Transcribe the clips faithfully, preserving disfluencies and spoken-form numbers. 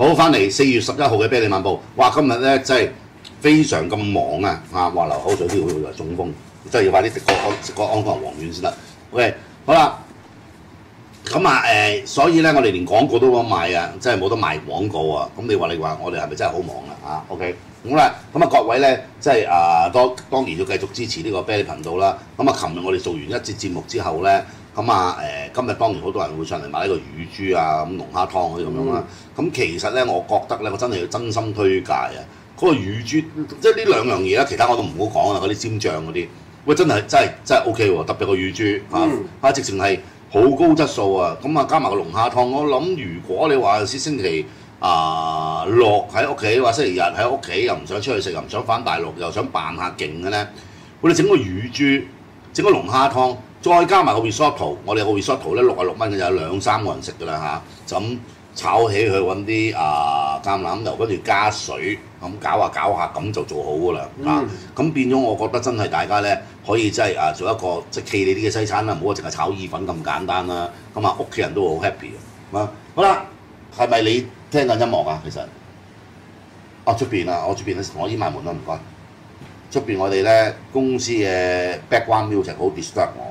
好，翻嚟四月十一號嘅啤梨漫步，哇！今日咧真係非常咁忙啊！啊，話流口水都要話中風，真係要快啲食個安食個安國黃丸先得。OK， 好啦，咁啊誒，所以咧我哋連廣告都冇得賣啊，真係冇得賣廣告啊！咁你話你話我哋係咪真係好忙啊？啊 ，OK， 好啦，咁啊各位咧，即係啊當當然要繼續支持呢個啤梨頻道啦。咁啊，琴日我哋做完一節節目之後咧。咁啊誒，今日當然好多人會上嚟買呢個乳豬啊、咁龍蝦湯嗰啲咁樣啦。咁、嗯、其實咧，我覺得咧，我真係要真心推介啊！嗰、那個乳豬，即係呢兩樣嘢啦，其他我都唔好講啦，嗰啲尖醬嗰啲，喂真係真係真係 O K 喎，特別個乳豬嚇，啊直情係好高質素啊！咁啊加埋個龍蝦湯，我諗如果你話先星期啊六喺屋企，或星期日喺屋企又唔想出去食，又唔想返大陸，又想扮下勁嘅咧，我哋整個乳豬，整個龍蝦湯。再加埋個 risotto， 我哋個 risotto 咧六啊六蚊嘅，有兩三個人食㗎啦嚇，就咁炒起去揾啲啊橄欖油，跟住加水咁搞下搞下，咁就做好㗎啦嚇。咁、嗯、變咗我覺得真係大家咧可以真係啊做一個即係企理啲嘅西餐啦，唔好淨係炒意粉咁簡單啦。咁啊屋企人都好 happy 啊。好啦，係咪你聽緊音樂啊？其實啊出邊啊，我出邊咧我已經埋門啦，唔該。出邊我哋咧公司嘅 background music 好 disturb 我。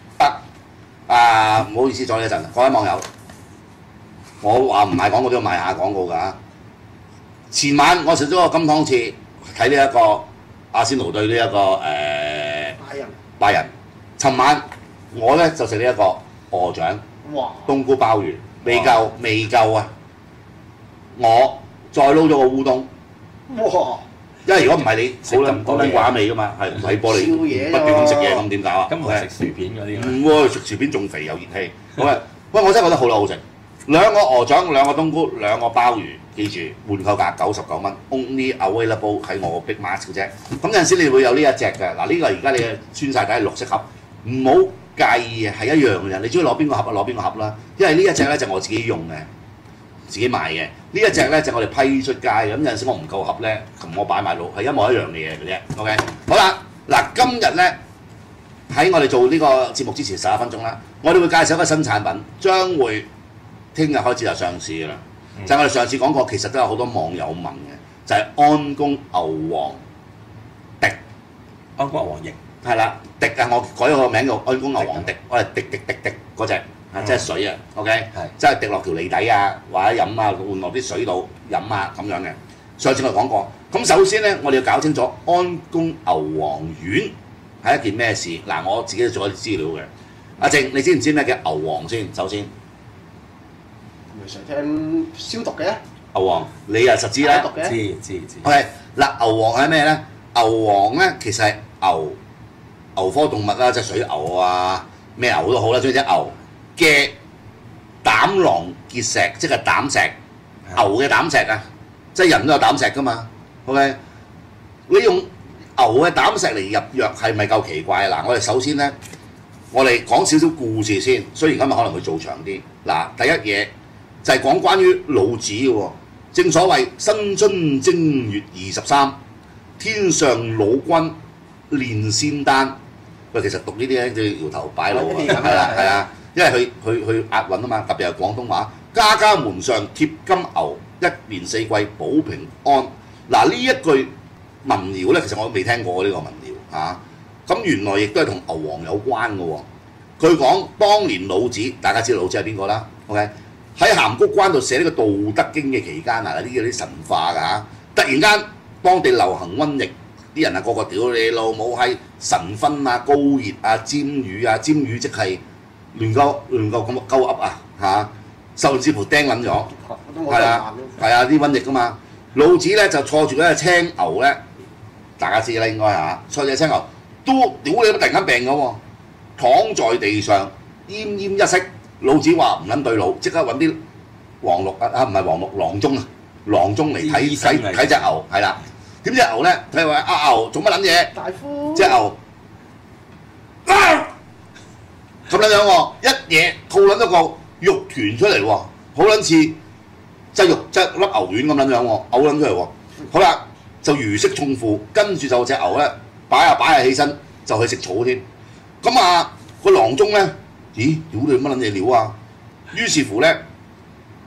啊，唔好意思，阻你一陣，各位網友，我話唔賣廣告都要賣下廣告㗎。前晚我食咗個金湯翅，睇呢一個阿仙奴對呢、這、一個誒、呃、拜仁。拜仁。尋晚我咧就食呢一個鵝掌，哇！冬菇鮑魚，未夠未夠啊！我再撈咗個烏冬，哇！因為如果唔係你好撚好撚寡味㗎嘛，係唔睇玻璃不斷咁食嘢咁點搞啊？ 咁我食薯片嗰啲。 唔喎，食薯片仲肥又熱氣。好啊，喂，我真係覺得好啦好食。兩個鵝掌，兩個冬菇，兩個鮑魚，記住換購價九十九蚊 ，only available 喺我個 Big Max 嘅啫。咁有陣時你會有呢一隻嘅，嗱呢個而家你嘅穿晒底係綠色盒，唔好介意係一樣嘅啫。你中意攞邊個盒啊？攞邊個盒啦。因為呢一隻咧就我自己用嘅。自己買嘅呢一隻咧就我哋批出街嘅，咁有陣時我唔夠盒咧，同我擺埋路係一模一樣嘅嘢嘅啫。OK， 好啦，嗱今日咧喺我哋做呢個節目之前十一分鐘啦，我哋會介紹一個新產品，將會聽日開始就上市㗎啦。嗯、就係我哋上次講過，其實都有好多網友問嘅，就係、是、安宮牛黃滴， 安宮牛黃液係啦，滴啊！我改咗個名叫安宮牛黃滴，我係滴滴滴滴嗰隻。啊，即係水啊 ，OK， 即係滴落條脷底啊，或者飲啊，換落啲水度飲啊咁樣嘅。上次我講過，咁首先咧，我哋要搞清楚安宮牛黃丸係一件咩事。嗱，我自己做咗啲資料嘅。阿靜，你知唔知咩叫牛黃先？首先， 咪成日聽消毒嘅牛黃，你又實知啦， 知知知。 OK，嗱，牛黃係咩咧？牛黃咧其實係牛牛科動物啦，即係水牛啊，咩牛都好啦，總之隻牛嘅膽囊結石，即係膽石，牛嘅膽石啊，即係人都有膽石噶嘛。OK， 你用牛嘅膽石嚟入藥係咪夠奇怪啊？嗱，我哋首先咧，我哋講少少故事先。雖然今日可能會做長啲。嗱，第一嘢就係講關於老子嘅喎。正所謂新春正月二十三，天上老君煉仙丹。喂，其實讀呢啲咧，就搖頭擺腦啊，係啦，係啊。因為佢佢佢押韻啊嘛，特別係廣東話，家家門上貼金牛，一年四季保平安。嗱呢一句民謠咧，其實我都未聽過呢個民謠嚇。咁、啊、原來亦都係同牛黃有關嘅喎。佢講當年老子，大家知道老子係邊個啦 ？OK， 喺函谷關度寫呢個《道德經》嘅期間啊，呢啲啲神化㗎嚇。突然間當地流行瘟疫，啲人啊個個屌你老母係神昏啊、高熱啊、尖語啊、尖語即係。亂鳩亂鳩咁鳩噏啊嚇，甚至乎釘撚咗，係啊係啊啲瘟疫噶嘛。老子咧就坐住嗰隻青牛咧，大家知啦應該嚇，坐住隻青牛都屌你都突然間病咗喎，躺在地上奄奄一息。老子話唔撚對路，即刻揾啲黃綠啊唔係黃綠郎中啊，郎中嚟睇睇睇隻牛係啦。點知牛咧睇話啊牛做乜撚嘢？ 大夫隻牛。啊咁樣樣喎，一嘢吐撚咗個肉團出嚟喎，好撚似即肉即粒牛丸咁樣樣喎，嘔撚出嚟喎。好啦，就如釋重負，跟住就隻牛咧擺下擺下起身就去食草添。咁啊個郎中咧，咦屌你乜撚嘢料啊？於是乎咧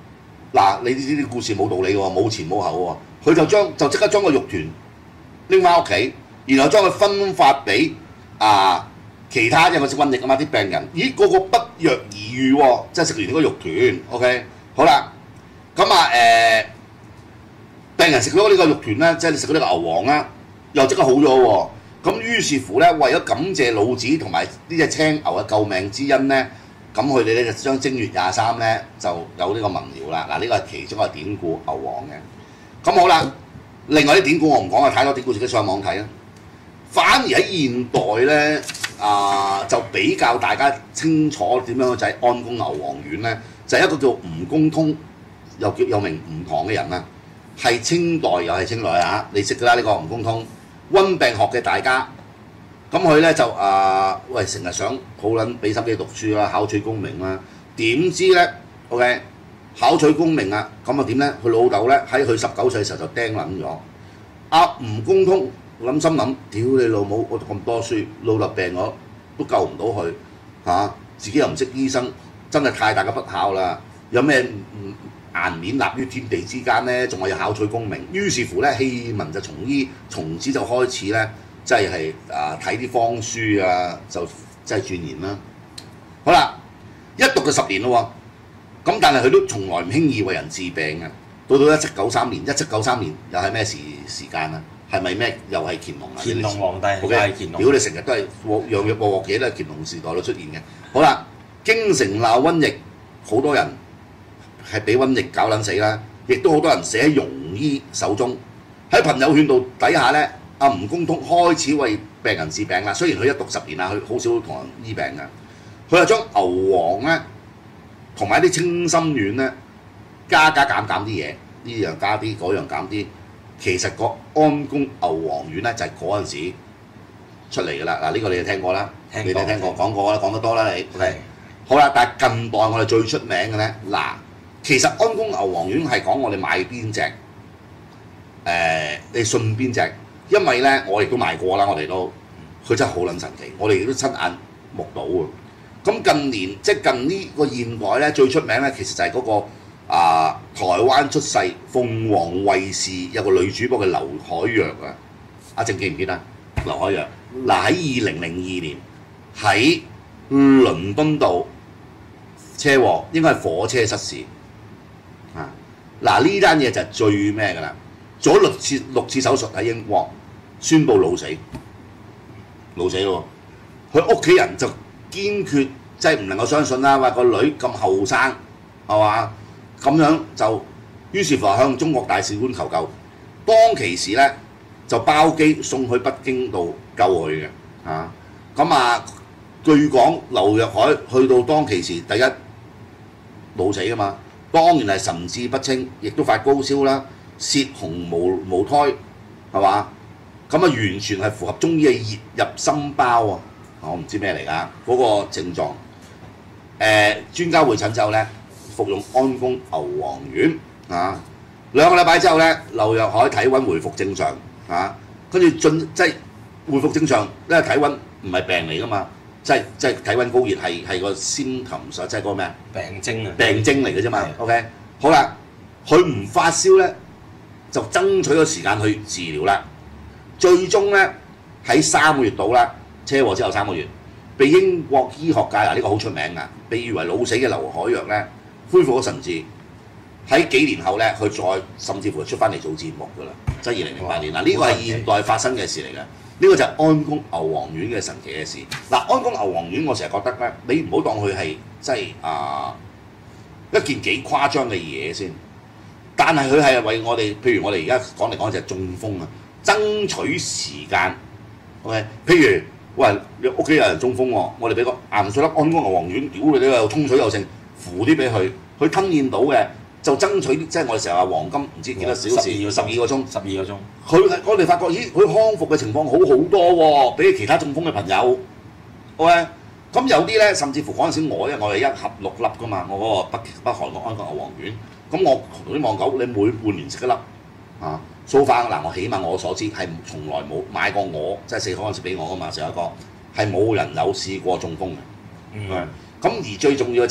嗱，你呢啲故事冇道理喎，冇前冇後喎，佢就將就即刻將個肉團拎翻屋企，然後將佢分發俾啊其他，因為我食瘟疫啊嘛，啲病人，咦個個不藥而癒喎，即係食完呢個肉團 ，OK， 好啦，咁啊誒，病人食咗呢個肉團咧，即係你食咗呢個牛黃啦，又即刻好咗喎。咁於是乎咧，為咗感謝老子同埋呢隻青牛嘅救命之恩咧，咁佢哋咧就將正月廿三咧就有呢個民謠啦。嗱，呢個係其中一個典故牛黃嘅。咁好啦，另外啲典故我唔講啊，太多典故自己上網睇啦。反而喺現代咧啊、呃，就比較大家清楚點樣就係安宮牛黃丸咧，就係、是、一個叫吳公通，又叫又名吳唐嘅人啊，係清代又係清代啊，你識㗎啦呢個吳公通。溫病學嘅大家，咁佢咧就啊、呃，喂，成日想好撚俾心機讀書啦，考取功名啦，點知咧 ，OK， 考取功名啊，咁啊點咧？佢老豆咧喺佢十九歲嘅時候就釘撚咗。阿吳公通諗心諗，屌你老母！我讀咁多書，老豆病咗都救唔到佢嚇、啊，自己又唔識醫生，真係太大嘅不孝啦！有咩顏面立於天地之間咧，仲係要考取功名。於是乎咧，棄民就從醫，從此就開始咧，即係係啊睇啲方書啊，就即係鑽研啦。好啦，一讀就十年咯喎，咁但係佢都從來唔輕易為人治病嘅。到到一七九三年，一七九三年又係咩時時間啊？係咪咩？又係乾隆啊？ 乾隆皇帝， 又係乾隆。如果你成日都係樣樣鑊鑊嘢都係乾隆時代度出現嘅。好啦，京城鬧瘟疫，好多人係俾瘟疫搞撚死啦，亦都好多人死喺庸醫手中。喺朋友圈度底下咧，阿吳公通開始為病人治病啦。雖然佢一讀十年啦，佢好少同人醫病嘅。佢就將牛黃咧同埋啲清心丸咧加加減減啲嘢，呢樣加啲，嗰樣減啲。其實個安宮牛黃丸咧就係嗰陣時出嚟㗎啦。嗱，呢個你哋聽過啦，你哋聽過講過啦，講得多啦你。 係。 好啦，但係近代我哋最出名嘅咧，嗱，其實安宮牛黃丸係講我哋買邊隻，誒、呃，你信邊隻？因為咧，我亦都買過啦，我哋都，佢真係好撚神奇，我哋亦都親眼目睹啊！咁近年即係近呢個現代咧，最出名咧，其實就係嗰、那個啊、呃、台灣出世鳳凰衛視有個女主播嘅劉海若啊，阿正記唔記得？劉海若嗱喺二零零二年喺倫敦度車禍，應該係火車失事啊！嗱呢單嘢就係最咩㗎啦，做咗六次六次手術喺英國，宣布腦死，腦死咯！佢屋企人就堅決即係唔能夠相信啦，話個女咁後生係嘛，咁樣就於是乎向中國大使館求救。當其時咧就包機送去北京度救佢嘅嚇。咁啊，據講劉若海去到當其時第一腦死㗎嘛，當然係神志不清，亦都發高燒啦，舌紅無無胎係嘛，咁啊完全係符合中醫嘅熱入心包啊！我唔知咩嚟㗎，嗰、那個症狀。誒、呃、專家會診之後咧，服用安宮牛黃丸啊，兩個禮拜之後咧，劉若海體温回復正常啊，跟住進即係回復正常，因為體温唔係病嚟㗎嘛，即係即係體温高熱係係個先頭上即係嗰個咩啊？ 病徵啊！ 病徵嚟嘅啫嘛。OK， 好啦，佢唔發燒咧，就爭取咗時間去治療啦，最終咧喺三個月到啦。車禍之後三個月，被英國醫學界嗱呢個好出名㗎，被譽為老死嘅劉海若咧恢復咗神智，喺幾年後咧佢再甚至乎出翻嚟做節目㗎啦，即係二零零八年嗱，呢個係現代發生嘅事嚟嘅，呢、這個就係安宮牛黃丸嘅神奇嘅事。嗱，安宮牛黃丸我成日覺得咧，你唔好當佢係即係啊一件幾誇張嘅嘢先，但係佢係為我哋，譬如我哋而家講嚟講就係中風啊，爭取時間。OK， 譬如。喂，你屋企有人中風喎，我哋俾個鹽水粒安宮牛黃丸，屌你都有沖水又剩，扶啲俾佢，佢吞咽到嘅就爭取，即係我哋成日話黃金唔知幾多小時，十二個鐘， 十二個鐘。 佢我哋發覺，咦，佢康復嘅情況好好多喎，比其他中風嘅朋友。OK，咁有啲咧，甚至乎嗰陣時我，因為我哋一盒六粒噶嘛，我嗰個北北韓個安宮牛黃丸，咁我同啲網友，你每半年食一粒啊。蘇翻嗱，我起碼我所知係從來冇買過我，即係四嗰陣時俾我噶嘛，上一個係冇人有試過中風嘅。嗯。咁而最重要嘅就係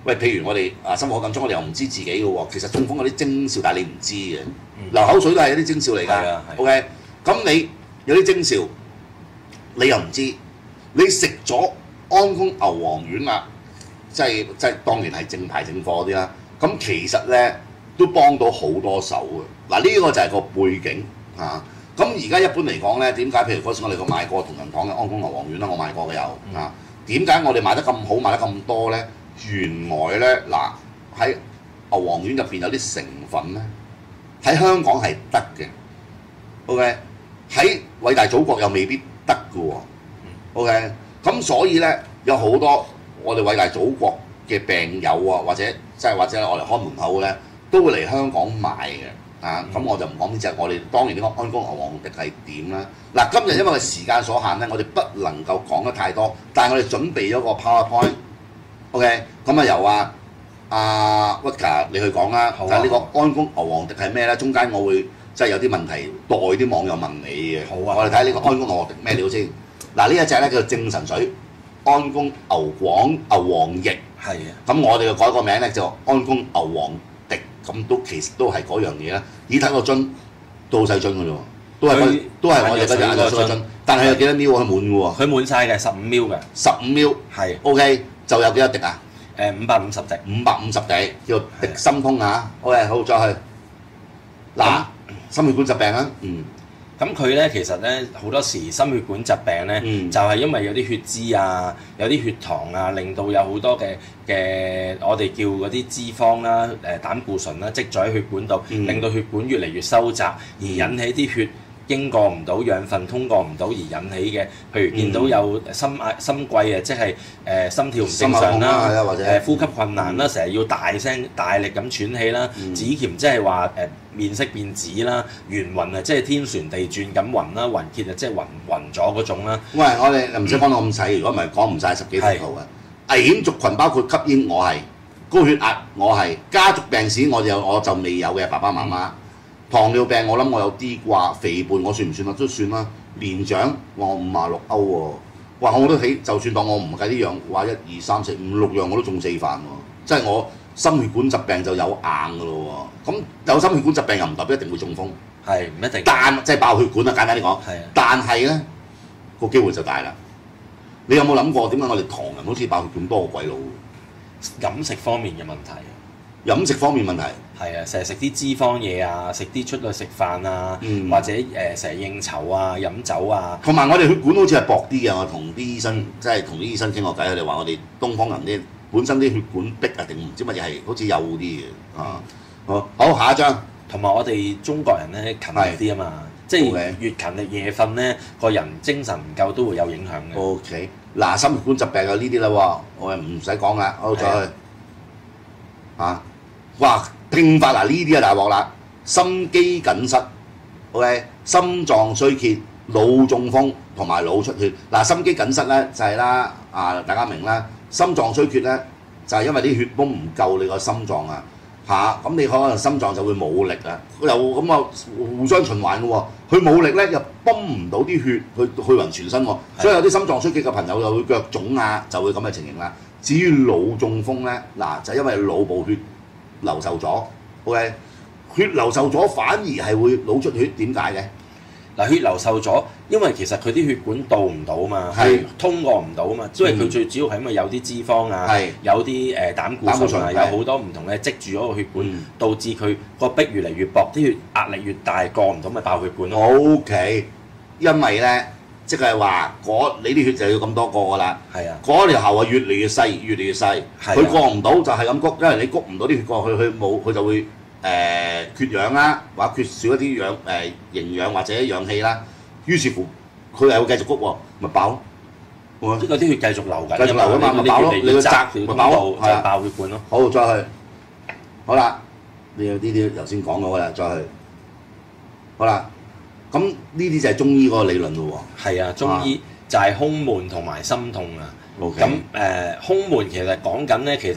喂，譬如我哋啊心火緊張，我哋又唔知自己嘅喎。其實中風有啲徵兆，但係你唔知嘅。流口水都係有啲徵兆嚟係啊㗎。 係 OK，咁你有啲徵兆，你又唔知，你食咗安宮牛黃丸啦，即係即係當然係正牌正貨啲啦。咁其實咧都幫到好多手嘅。嗱，呢個就係個背景啊。咁而家一般嚟講咧，點解譬如嗰時我哋個買過同仁堂嘅安宮牛黃丸啦，我買過嘅有啊。點解我哋買得咁好，買得咁多咧？原來咧嗱喺牛黃丸入邊有啲成分咧，喺香港係得嘅。OK，喺偉大祖國又未必得嘅喎。OK，咁所以咧有好多我哋偉大祖國嘅病友啊，或者即係或者我哋開門口咧，都會嚟香港買嘅。啊，咁我就唔講呢隻，我哋當然呢個安宮牛黃滴係點啦。嗱，今日因為時間所限咧，我哋不能夠講得太多，但係我哋準備咗個 PowerPoint，OK， 咁啊由啊阿 Wika 你去講啦。 好啊。 但係呢個安宮牛黃滴係咩咧？中間我會即係有啲問題代啲網友問你嘅。 好啊。 我哋睇下呢個安宮牛黃滴咩料先。嗱，呢一隻咧叫做正神水安宮牛黃牛黃液。 係啊。 咁我哋就改個名咧就安宮牛黃。咁都其實都係嗰樣嘢啦。咦，睇個樽都好細樽嘅啫喎，都係嗰都係我哋嗰隻眼藥水樽，但係有幾多 ml 佢滿嘅喎？ 佢滿晒嘅，十五 ml 嘅。 十五 ml 係 OK，就有幾多滴啊？ 誒五百五十滴。 五百五十滴叫滴心通啊。OK，好再去嗱，心血管疾病啊，嗯。 咁佢咧其實咧好多時心血管疾病咧， 嗯、 就係因為有啲血脂啊，有啲血糖啊，令到有好多嘅嘅我哋叫嗰啲脂肪啦、誒膽固醇啦積咗喺血管度， 嗯、 令到血管越嚟越收窄，而引起啲血經過唔到，養分通過唔到而引起嘅，譬如見到有心壓心悸啊，即係誒、呃、心跳唔正常啦，誒、呃、呼吸困難啦，成日要大聲大力咁喘氣啦， 嗯、 紫癜即係話誒面色變紫啦，眩暈啊即係天旋地轉咁暈啦，暈厥啊即係暈暈咗嗰種啦。 喂，我哋唔使講到咁細，如果唔係講唔晒十幾幅圖嘅。危險族群包括吸煙，我係高血壓，我係家族病史，我就我就未有嘅爸爸媽媽。嗯糖尿病我諗我有啲啩，肥胖我算唔算啊？都算啦。年長我五啊六歐喎，哇！我都起，就算當我唔計啲樣，話一二三四五六樣我都中四飯喎，即係我心血管疾病就有硬㗎咯喎。咁有心血管疾病又唔代表一定會中風， 係唔一定。 但即係爆血管啊，簡單啲講。 係啊。 但係咧個機會就大啦。你有冇諗過點解我哋唐人好似爆血管多過鬼佬？ 飲食方面嘅問題。 飲食方面問題係啊，成日食啲脂肪嘢啊，食啲出去食飯啊， 嗯、 或者誒成日應酬啊、飲酒啊。 同埋我哋血管好似係薄啲嘅，我同啲醫生即係同啲醫生傾過偈，佢哋話我哋東方人啲本身啲血管壁啊定唔知乜嘢係好似幼啲嘅啊。好，好下一張。 同埋我哋中國人咧勤力啲啊嘛，即係越勤力夜瞓咧，個人精神唔夠都會有影響嘅。 O K，嗱心血管疾病有呢啲啦喎，我係唔使講啦，好再去嚇。哇！併發嗱呢啲啊大鑊啦，心肌梗塞 ，OK， 心臟衰竭、腦中風同埋腦出血。嗱，心肌梗塞咧就係啦，啊大家明啦。心臟衰竭咧就係因為啲血泵唔夠你個心臟啊嚇，咁你可能心臟就會冇力啊，又咁啊互相循環嘅喎。佢冇力咧又泵唔到啲血去去勻全身喎，所以有啲心臟衰竭嘅朋友就會腳腫啊，就會咁嘅情形啦。至於腦中風咧，嗱就係因為腦部血流受咗 ，OK， 血流受咗反而係會腦出血，點解嘅？ 嗱，血流受咗，因為其實佢啲血管到唔到嘛，係通過唔到嘛，因為佢最主要係因為有啲脂肪啊，有啲誒膽固醇啊，有好多唔同嘅積住嗰個血管，嗯、導致佢個壁越嚟越薄，啲血壓力越大，過唔到咪爆血管咯。 OK， 因為咧，即係話嗰你啲血就要咁多個㗎啦。係啊，嗰條喉啊越嚟越細，越嚟越細，佢過唔到就係咁谷，因為你谷唔到啲血過去，佢冇佢就會。誒、呃、缺氧啦，或者缺少一啲氧誒、呃、營養或者氧氣啦，於是乎佢係會繼續谷喎，咪爆咯。 即係啲血繼續流緊， 繼續流啊嘛，咪爆咯。你個窄咪爆咯， 就係爆血管咯。 好，再去。好啦，你有呢啲頭先講過啦，再去。好啦，咁呢啲就係中醫嗰個理論咯喎。 係啊，中醫就係胸悶同埋心痛啊。咁誒、呃、胸悶其實講緊咧，其實。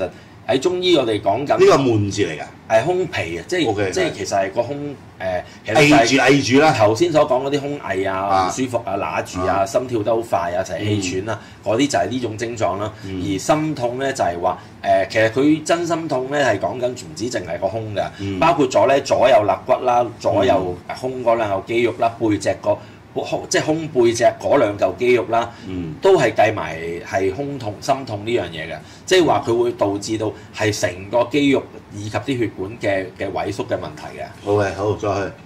喺中醫我哋講緊呢個悶字嚟㗎， 係胸皮啊，即係 OK， 即係其實係個胸誒，其實翳住翳住啦。 頭先所講嗰啲胸翳啊、 啊唔舒服啊、揦住啊、心跳得好快啊、成日氣喘啊，嗰啲就係呢種症狀啦。 嗯而心痛咧就係話誒，其實佢真心痛咧係講緊唔止淨係個胸嘅， 嗯包括咗咧左右肋骨啦、左右胸嗰兩嚿肌肉啦、背脊個。即係胸背脊嗰兩嚿肌肉啦， 嗯、都都係計埋係胸痛、心痛呢樣嘢嘅，即係話佢會導致到係成個肌肉以及啲血管嘅嘅萎縮嘅問題嘅。 好嘅，好再去。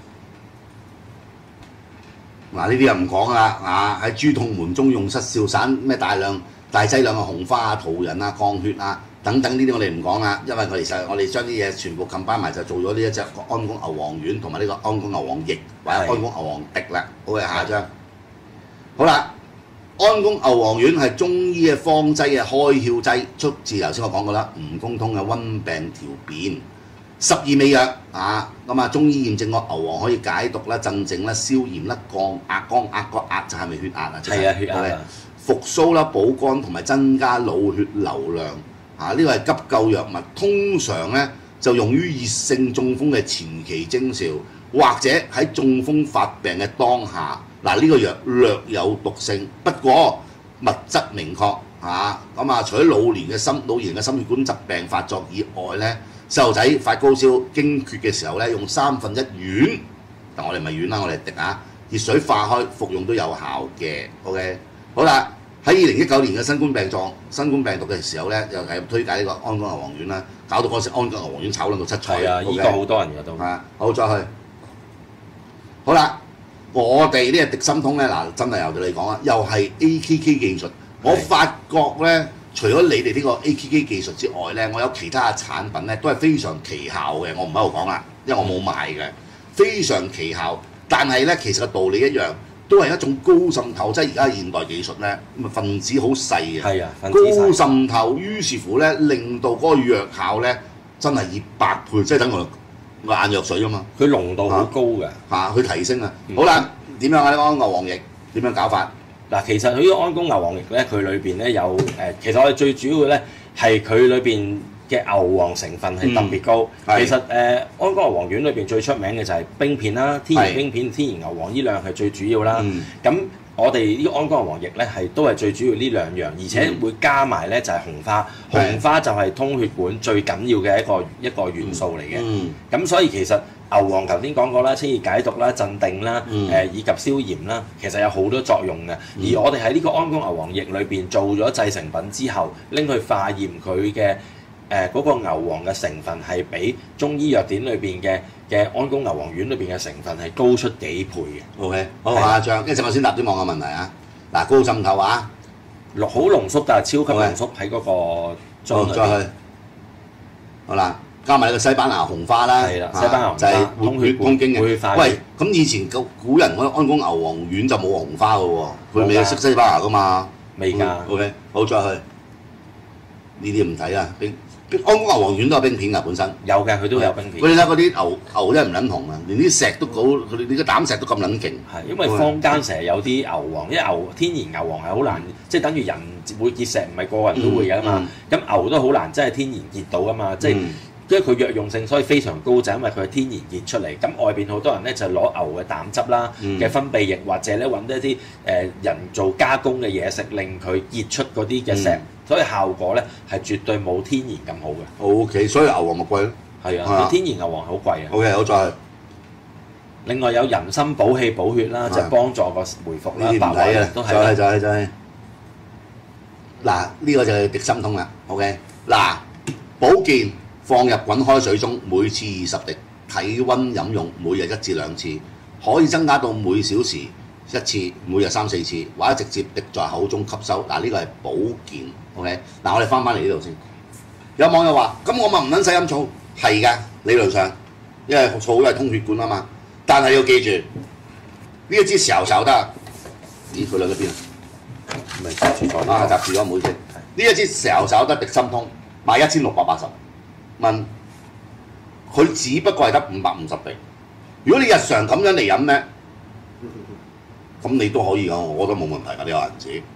嗱呢啲又唔講啦，啊喺諸痛門中用失笑散咩大量大劑量嘅紅花啊、桃仁啊、降血啊等等呢啲我哋唔講啦，因為我哋其實我哋將啲嘢全部冚翻埋就做咗呢一隻安宮牛黃丸同埋呢個安宮牛黃液或者安宮牛黃滴啦。好嘅，下一張。好啦，安宮牛黃丸係中醫嘅方劑嘅開竅劑，出自頭先我講過啦，蜈蚣通嘅溫病調便。十二味藥啊，咁啊中醫驗證個牛黃可以解毒啦、鎮靜啦、消炎啦、降壓、降壓個壓就係咪血壓啊？ 係啊，血壓啊。 復甦啦、補肝同埋增加腦血流量。啊！呢個係急救藥物，通常咧就用於熱性中風嘅前期徵兆，或者喺中風發病嘅當下。嗱、啊，呢、這個藥略有毒性，不過物質明確嚇。咁啊，除咗老年嘅心老年嘅心血管疾病發作以外咧，細路仔發高燒經血嘅時候咧，用三分一丸，但我哋唔係丸啦，我哋滴啊，熱水化開服用都有效嘅。OK， 好啦。喺二零一九年嘅新冠病狀、新冠病毒嘅時候咧，又係推介呢個安宮牛黃丸啦，搞到嗰時安宮牛黃丸炒撚到七彩。 係啊，依、okay? 個好多人嘅都。 啊，好再去。好啦，我哋呢個迪心通咧，嗱真係由你講啦，又係 A K K 技術。我發覺咧，除咗你哋呢個 A K K 技術之外咧，我有其他嘅產品咧都係非常奇效嘅。我唔喺度講啦，因為我冇賣嘅，非常奇效。但係咧，其實個道理一樣。都係一種高滲透，即係而家現代技術咧，咁啊分子好細嘅， 係啊， 高滲透，於是乎咧令到嗰個藥效咧真係以百倍，即係等我個眼藥水啊嘛。 佢濃度好高嘅， 嚇、啊，去提升啊。嗯、好啦，點樣啊？呢個牛黃液點樣搞法？ 嗱，其實佢呢個安宮牛黃液咧，佢裏邊咧有誒，其實我哋最主要嘅咧係佢裏邊嘅牛黃成分係特別高。嗯、其實誒、呃、安宮牛黃丸裏邊最出名嘅就係冰片啦，天然冰片、天然牛黃呢兩係最主要啦。咁、嗯、我哋呢個安宮牛黃液咧係都係最主要呢兩樣，而且會加埋咧就係紅花。紅花就係通血管最緊要嘅一個一個元素嚟嘅。咁、嗯嗯、所以其實牛黃頭先講過啦，清熱解毒啦、鎮定啦，誒、嗯呃、以及消炎啦，其實有好多作用嘅。嗯、而我哋喺呢個安宮牛黃液裏邊做咗製成品之後，拎去化驗佢嘅。誒嗰個牛黃嘅成分係比中醫藥典裏邊嘅嘅安宮牛黃丸裏邊嘅成分係高出幾倍嘅。 OK， 好下一張，跟住我先答啲網友問題啊。嗱，高滲透啊， 濃好濃縮，但係超級濃縮喺嗰個樽裏邊。再去， 好啦，加埋個西班牙紅花啦， 係啦，西班牙紅花就係通血通經嘅。喂，咁以前個古人嗰安宮牛黃丸就冇紅花嘅喎，佢未識西班牙噶嘛？ 未㗎。 OK，好再去，呢啲唔睇啊，冰。安宮牛黃丸都有冰片㗎，本身有嘅，佢都有冰片。 佢哋睇嗰啲牛牛真係唔撚紅啊，連啲石都好，佢哋啲膽石都咁撚勁。 係因為坊間成日有啲牛黃，因為牛天然牛黃係好難，即係等於人會結石，唔係個個人都會㗎嘛。咁、嗯嗯、牛都好難真係天然結到㗎嘛，即係、嗯、因為佢藥用性所以非常高，就係因為佢係天然結出嚟。咁外邊好多人咧就攞牛嘅膽汁啦嘅、嗯、分泌液，或者咧揾一啲誒人造加工嘅嘢食，令佢結出嗰啲嘅石。嗯所以效果咧係絕對冇天然咁好嘅。 O、okay, K， 所以牛黃咪貴咯。 係啊，天然牛黃好貴啊。 O K， 好再。 另外有人參補氣補血啦，就幫助個回復啦。 呢啲唔睇啊， 都係。 就係就係就係。嗱，呢個就係迪心通啦。O K， 嗱，保健放入滾開水中，每次二十滴，體温飲用，每日一至兩次，可以增加到每小時一次，每日三四次，或者直接滴在口中吸收。嗱，呢個係保健。OK， 嗱我哋翻返嚟呢度先。有網友話：咁我咪唔撚使飲醋？係㗎，理論上，因為醋都係通血管啊嘛。但係要記住，呢一支睄睄得。咦？佢兩個邊啊？ 咪夾住咗啊！夾住咗，唔好意思。呢一支睄睄得迪心通，賣一千六百八十蚊。佢只不過係得五百五十滴。如果你日常咁樣嚟飲咧，咁你都可以㗎，我覺得冇問題㗎呢個銀紙。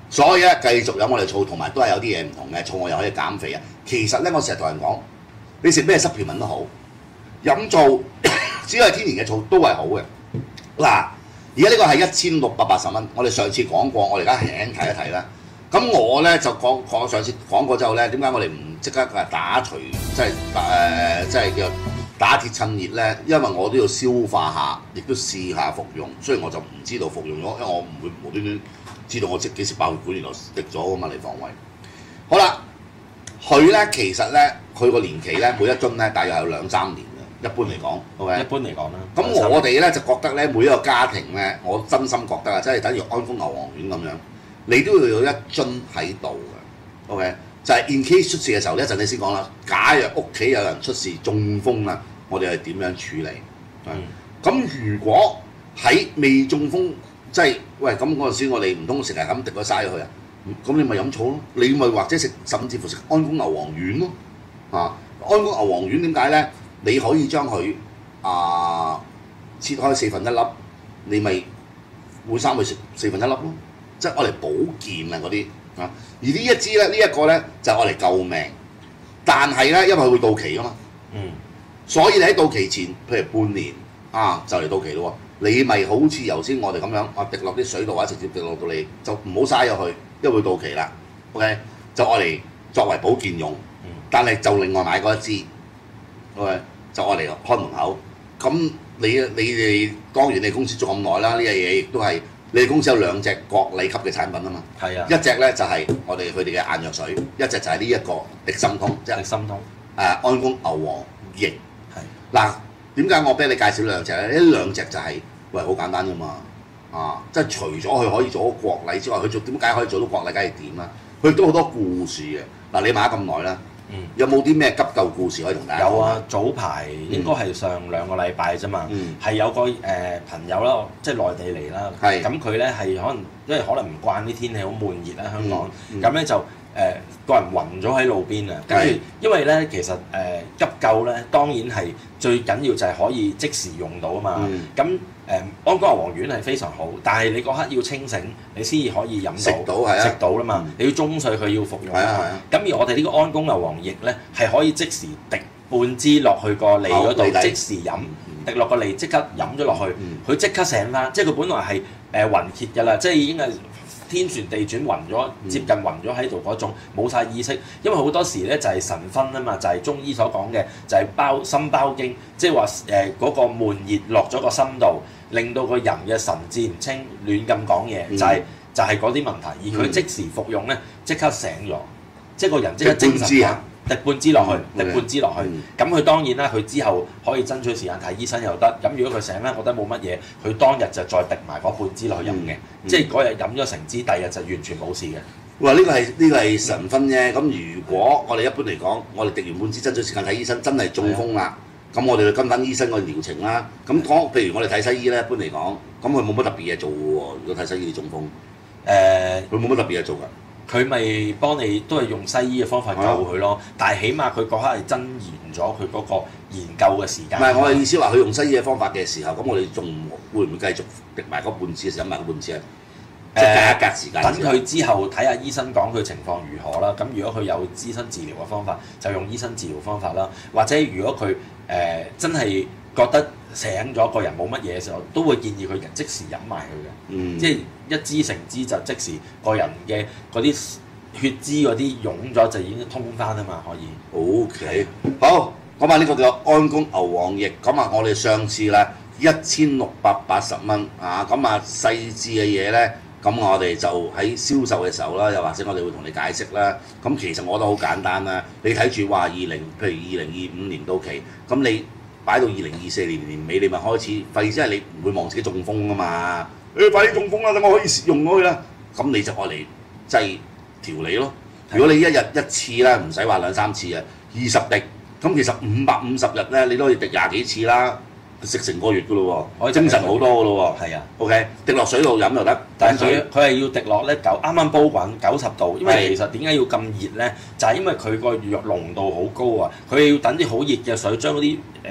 所以咧繼續飲我哋醋，同埋都係有啲嘢唔同嘅，醋我又可以減肥啊。其實咧，我成日同人講，你食咩濕片品都好，飲醋只要係天然嘅醋都係好嘅。嗱，而家呢個係一千六百八十蚊，我哋上次講過，我哋而家輕輕睇一睇啦。咁我咧就講講上次講過之後咧，點解我哋唔即刻誒打除即係誒即係叫打鐵趁熱咧？因為我都要消化下，亦都試下服用，所以我就唔知道服用咗，因為我唔會無端端知道我即幾時爆血管，原來滴咗㗎嘛嚟防胃。好啦，佢咧其實咧佢個年期咧每一樽咧大約係有兩三年嘅，一般嚟講 ，OK。 一般嚟講啦。 咁我哋咧就覺得咧每一個家庭咧，我真心覺得啊，即係等於安豐牛黃丸咁樣。你都要有一樽喺度嘅 ，OK？就係 in case 出事嘅時候呢，一陣你先講啦。假若屋企有人出事中風啦，我哋係點樣處理？咁、嗯、如果喺未中風，即係喂咁嗰陣時，我哋唔通成日咁滴個嘥咗佢啊？咁你咪飲醋咯，你咪或者食甚至乎食安豐牛黃丸咯。啊，安豐牛黃丸點解咧？你可以將佢啊切開四分一粒，你咪每三去食四分一粒咯。即係我嚟保健啊嗰啲啊，而呢一支咧，呢、這、一個咧就係我嚟救命，但係咧因為佢會到期㗎嘛，嗯，所以你喺到期前，譬如半年啊就嚟到期咯喎，你咪好似頭先我哋咁樣啊滴落啲水度或者直接滴落到你，就唔好嘥咗佢，因為會到期啦 ，OK， 就我嚟作為保健用，嗯、但係就另外買嗰一支 ，OK， 就我嚟開門口，咁你你哋當然你公司做咁耐啦，呢樣嘢亦都係。你哋公司有兩隻國禮級嘅產品啊嘛，係啊，一隻咧就係我哋佢哋嘅眼藥水，一隻就係呢一個迪心通，即係迪心通，誒、呃、安豐牛黃液。係嗱，點解我俾你介紹兩隻咧？呢兩隻就係、是、喂好簡單啫嘛，啊，即係除咗佢可以做到國禮之外，佢做點解可以做到國禮？梗係點啦？佢都好多故事嘅。嗱，你買咗咁耐啦。嗯、有冇啲咩急救故事可以同大家講？有啊， 早排應該係上兩個禮拜啫嘛，係、嗯、有個誒、呃、朋友啦，即係內地嚟啦，咁佢咧係可能因為可能唔慣啲天氣好悶熱啦，香港，咁咧、嗯嗯、就誒、呃、個人暈咗喺路邊啊，跟住因為咧其實誒、呃、急救咧當然係最緊要就係可以即時用到啊嘛，咁、嗯。誒安豐牛黃丸係非常好，但係你嗰刻要清醒，你先至可以飲到食到係啊，食到啦嘛，嗯、你要中碎佢要服用。係啊係啊。咁而我哋呢個安豐牛黃液咧，係可以即時滴半支落去個脷嗰度，即時飲，嗯、滴落個脷即刻飲咗落去，佢即、嗯、刻醒翻。即係佢本來係誒暈厥㗎啦，即係已經係天旋地轉暈咗，接近暈咗喺度嗰種，冇晒意識。因為好多時咧就係神昏啊嘛，就係、是、中醫所講嘅，就係、是、包心包經，即係話誒嗰個悶熱落咗個心度。令到個人嘅神志唔清，亂咁講嘢，嗯、就係、是、就係嗰啲問題。而佢即時服用咧，即刻醒咗，即係個人即刻精神翻，滴半支落去，嗯、滴半支落去。咁佢、嗯、當然啦，佢之後可以爭取時間睇醫生又得。咁如果佢醒咧覺得冇乜嘢，佢當日就再滴埋嗰半支落去飲嘅，嗯嗯、即係嗰日飲咗成支，第二日就完全冇事嘅。 哇！呢個係呢個係神分啫。咁如果我哋一般嚟講，我哋滴完半支爭取時間睇醫生，真係中風啦。咁我哋就跟翻醫生個療程啦。咁講，譬如我哋睇西醫咧，一般嚟講，咁佢冇乜特別嘢做嘅喎。如果睇西醫中風，誒佢冇乜特別嘢做㗎。佢咪幫你都係用西醫嘅方法救佢咯。啊、但係起碼佢嗰刻係增延咗佢嗰個研究嘅時間。唔係， 我嘅意思話佢用西醫嘅方法嘅時候，咁我哋仲會唔會繼續滴埋嗰半支嘅時候飲埋嗰半支啊？即係隔一隔時間。 等佢之後睇下醫生講佢情況如何啦。咁如果佢有醫生治療嘅方法，就用醫生治療方法啦。或者如果佢誒、呃、真係覺得醒咗個人冇乜嘢嘅時候，都會建議佢即時飲埋佢嘅。嗯、即係一支成支就即時個人嘅嗰啲血脂嗰啲湧咗就已經通翻啊嘛，可以。 O K，好，講下呢個叫安豐牛黃液。咁啊，我哋上次咧一千六百八十蚊啊，咁啊細緻嘅嘢咧。咁我哋就喺銷售嘅時候啦，又或者我哋會同你解釋啦。咁其實我覺得好簡單啦。你睇住話二零，譬如二零二五年到期，咁你擺到二零二四年年尾，你咪開始費事係你唔會望自己中風啊嘛。誒、欸，快啲中風啦，等我可以用咗佢啦。咁你就愛嚟劑調理咯。如果你一日一次啦，唔使話兩三次啊，二十滴，咁其實五百五十日咧，你都可以滴廿幾次啦。食成個月噶咯喎，精神好多噶咯喎。係啊 ，OK，滴落水度飲就得。 但係佢佢係要滴落咧九啱啱煲滾九十度，因為其實點解要咁熱咧？就係、是、因為佢個藥濃度好高啊，佢要等啲好熱嘅水將嗰啲誒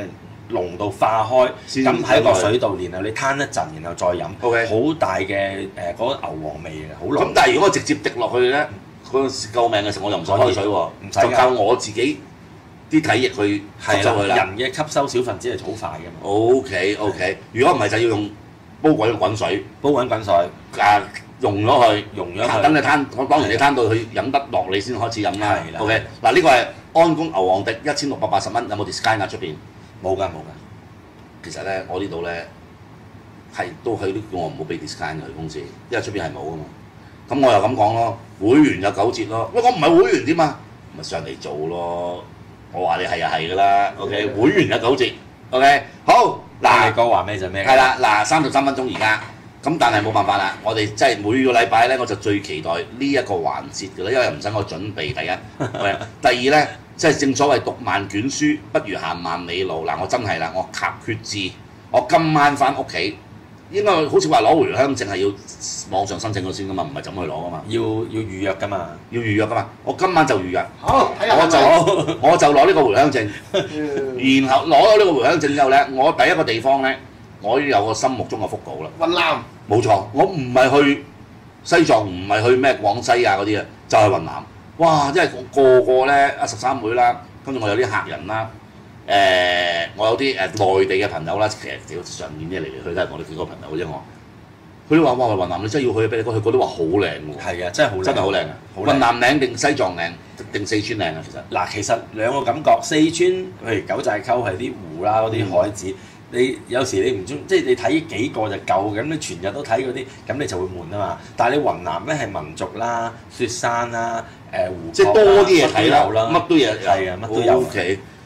濃度化開，咁喺個水度，然後你攤一陣，然後再飲，好大嘅誒嗰個牛黃味嘅，好濃。 咁但係如果我直接滴落去咧，嗰陣時救命嘅時候我就唔使開水喎，就靠我自己啲體液去吸收佢啦。 人嘅吸收小分子係好快嘅嘛。 O K O K， 如果唔係就要用煲滾滾水， 煲滾滾水， 啊溶咗佢， 溶咗佢， 等你攤，當然你攤到佢飲得落，你先開始飲啦。O K， 嗱呢個係安宮牛黃滴一千六百八十蚊，有冇 discount 啊出邊？ 冇㗎冇㗎。 其實咧，我呢度咧係都係都叫我唔好俾 discount 佢公司，因為出邊係冇㗎嘛。咁我又咁講咯，會員有九折咯。喂，我唔係會員點啊？咪上嚟做咯。我話你係就係㗎啦。O K， 會員有九折。O K， 好嗱， 你哥話咩就咩。 係啦，嗱三十三分鐘而家。咁但係冇辦法啦，我哋即係每個禮拜咧，我就最期待呢一個環節㗎啦，因為唔使我準備第一，第二咧，即係正所謂讀萬卷書不如行萬里路。嗱，我真係啦，我cap決志，我今晚翻屋企，應該好似話攞回鄉證係要網上申請咗先㗎嘛，唔係怎去攞㗎嘛？ 要要預約㗎嘛， 要預約㗎嘛，我今晚就預約， 好，睇下我就我就攞呢個回鄉證，然後攞咗呢個回鄉證之後咧，我第一個地方咧。我已經有個心目中嘅福島啦。 雲南冇錯，我唔係去西藏，唔係去咩廣西啊嗰啲啊，就係、是、雲南。哇！即係個個咧，阿十三妹啦，跟住我有啲客人啦，誒、呃，我有啲誒、呃、內地嘅朋友啦，其實屌上面啲嚟嚟去都係我哋幾個朋友啫我。佢都話：哇！雲南你真係要去，俾你講，佢覺得話好靚喎。 係啊，真係好靚，真係好靚啊！ 雲南嶺定西藏嶺定四川嶺啊？其實嗱，其實兩個感覺，四川譬如九寨溝係啲湖啦，嗰啲海子。嗯你有時你唔中，即係你睇幾個就夠，咁你全日都睇嗰啲，咁你就會悶啊嘛。但係你雲南咧係民族啦、雪山啦、誒湖泊啦， 即係多啲嘢睇啦，乜都嘢係啊，乜都有。 O K。